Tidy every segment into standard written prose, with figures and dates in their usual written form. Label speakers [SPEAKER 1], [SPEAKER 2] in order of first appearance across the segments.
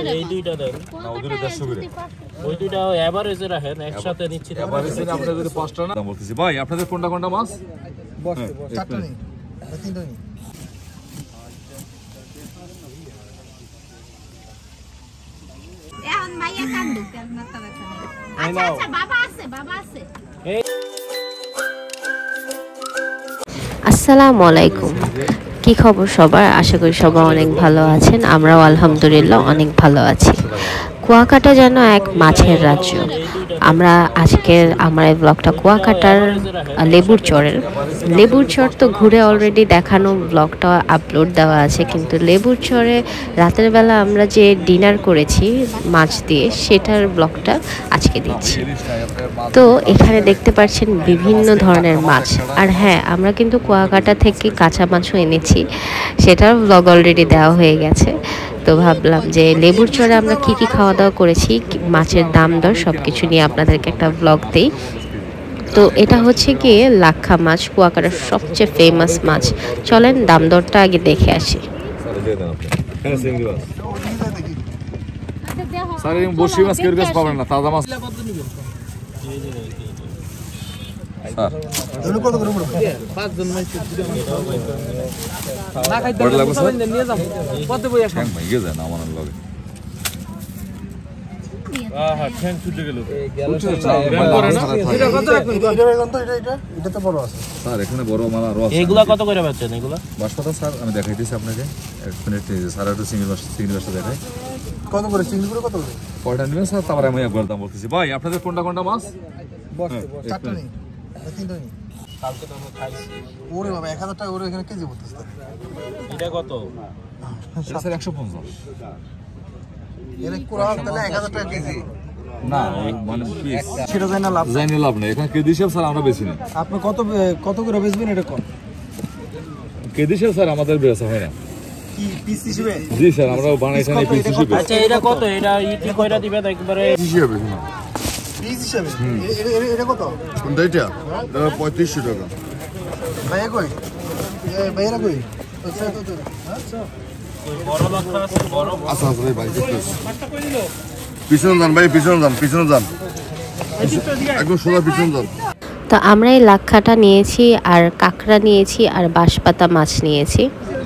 [SPEAKER 1] এই দুইটা দেন
[SPEAKER 2] না ওদের 150 করে
[SPEAKER 1] ওই দুইটা এভারেজে রাখেন একসাথে নিচ্ছি
[SPEAKER 2] এভারেজে আপনাদের যদি 5টা না বলতেছি ভাই আপনাদের কোনটা কোনটা মাছ
[SPEAKER 3] বস চারটা নেই তিনটা নেই
[SPEAKER 4] এখন মাইয়া কান্দু কেন মাথা ব্যথা নেই আচ্ছা আচ্ছা বাবা আছে
[SPEAKER 5] আসসালামু আলাইকুম কি খবর সবার আশা করি সবাই অনেক ভালো আছেন আমরাও আলহামদুলিল্লাহ অনেক ভালো আছি কুয়াকাটা যেন এক মাছের রাজ্য আমরা আজকের আমার এই ব্লগটা কুয়াকাটার লেবুর চর তো ঘুরে অলরেডি দেখানো ব্লগটা আপলোড দেওয়া আছে কিন্তু লেবুর চরে রাতের বেলা আমরা যে ডিনার করেছি মাছ দিয়ে সেটার ব্লগটা আজকে দিচ্ছি তো এখানে দেখতে পাচ্ছেন বিভিন্ন ধরনের মাছ আর হ্যাঁ আমরা কিন্তু কুয়াকাটা থেকে কাঁচা মাছও এনেছি সেটার ব্লগ অলরেডি দেওয়া হয়ে গেছে তো ভাবলাম যে লেবুর চরে আমরা কি কি খাওয়া দাওয়া করেছি মাছের দাম দর সব কিছু নিয়ে আপনাদেরকে একটা ব্লগ দিই তো এটা হচ্ছে গিয়ে লাক্ষা মাছ কুয়াকাটার সবচেয়ে ফেমাস মাছ চলেন দাম দরটা আগে দেখে আসি
[SPEAKER 2] স্যার বসি মাছ কেউ কাছে পাবেন না তাজা মাছ
[SPEAKER 3] এগুলো কত করে পড়বে
[SPEAKER 1] 5 জন মাছ
[SPEAKER 2] না খাইতে নিয়ে যাব কত বই আসেন ভাই গেছে না আমার লগে হ্যাঁ ঠ্যাং ছুটে গেল
[SPEAKER 3] এটা কত রাখবেন এটা তো বড় আছে
[SPEAKER 2] স্যার এখানে বড় মালা রস
[SPEAKER 1] এগুলা কত করে বেচেন এগুলা
[SPEAKER 2] বাসপাতা স্যার আমি দেখাইতেছি আপনাকে এক মিনিট স্যার একটু সিঙ্গেল বাসটা দেখাই
[SPEAKER 3] কত করে চিংড়ি করে কত করে
[SPEAKER 2] কয়টা নেবেন স্যার তারপরে আমি একবার দাম বলতেছি ভাই আপনাদের কোনটা কোনটা মাছ
[SPEAKER 3] বস চারটা নেই তিনটা নেই
[SPEAKER 1] কালকে তো আমরা খাইছি
[SPEAKER 3] ওরে বাবা 1000 টাকা ওরে এখানে কেজি পড়তেছে
[SPEAKER 1] এটা কত
[SPEAKER 2] স্যার 150
[SPEAKER 3] এর কোরা তাহলে 1000 টাকা কেজি
[SPEAKER 2] না মানে পিস
[SPEAKER 3] সেটা যায় না লাভ
[SPEAKER 2] লাভ নেই এখানে কেজি হিসাব স্যার আমরা বেশি না
[SPEAKER 3] আপনি কত করে বেচবেন এটা কোন
[SPEAKER 2] কেজি হিসাব স্যার আমাদের বেচা হয় না
[SPEAKER 3] কি পিস হিসেবে
[SPEAKER 2] জি স্যার আমরা বানাইছি না পিস হিসেবে
[SPEAKER 1] আচ্ছা এটা কত এটা কি কয়টা দিবেন একবারে
[SPEAKER 2] হিসেবে
[SPEAKER 3] পিস হিসেবে এটা কত
[SPEAKER 6] কোনটা এটা 3500 টাকা
[SPEAKER 3] ভাইয়া কই ভাইয়া কই আচ্ছা
[SPEAKER 1] বড় লক্ষা আছে বড়
[SPEAKER 6] আচ্ছা ভাই ভাই পিছনে যান ভাই পিছনে যান একদম সোজা পিছনে যান
[SPEAKER 5] তো আমরা এই লাক্ষাটা নিয়েছি আর কাঁকড়া নিয়েছি আর বাঁশপাতা মাছ নিয়েছি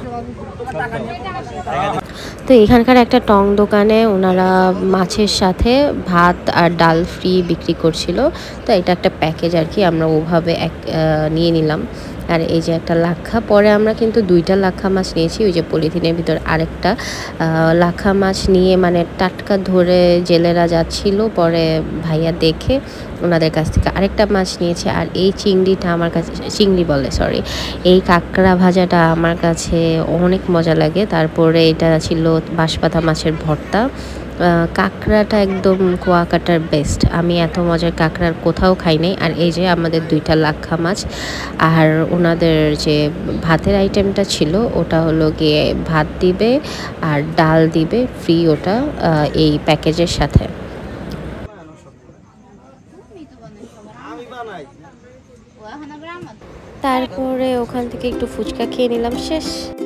[SPEAKER 5] তো এখানকার একটা টং দোকানে ওনারা মাছের সাথে ভাত আর ডাল ফ্রি বিক্রি করছিল তো এটা একটা প্যাকেজ আর কি আমরা ওভাবে নিয়ে নিলাম আর এই যে একটা লাক্ষা পরে আমরা কিন্তু 2টা লাক্ষা মাছ নিয়েছি ওই যে পলিথিনের ভিতর আরেকটা লাক্ষা মাছ নিয়ে মানে টাটকা ধরে জেলেরা যাচ্ছিল পরে ভাইয়া দেখে ওনাদের কাছ থেকে আরেকটা মাছ নিয়েছে আর এই চিংড়িটা আমার কাছে এই কাঁকড়া ভাজাটা আমার কাছে অনেক মজা লাগে তারপরে এটা ছিল বাঁশপাতা মাছের ভর্তা কাঁকড়াটা একদম কুয়াকাটার বেস্ট আমি এত মজার কাঁকড়ার কোথাও খাই নাই আর এই যে আমাদের 2টা লাক্ষা মাছ আর ওনাদের যে ভাতের আইটেমটা ছিল ওটা হলো গিয়ে ভাত দিবে আর ডাল দিবে ফ্রি ওটা এই প্যাকেজের সাথে তারপরে ওখান থেকে একটু ফুচকা খেয়ে নিলাম শেষ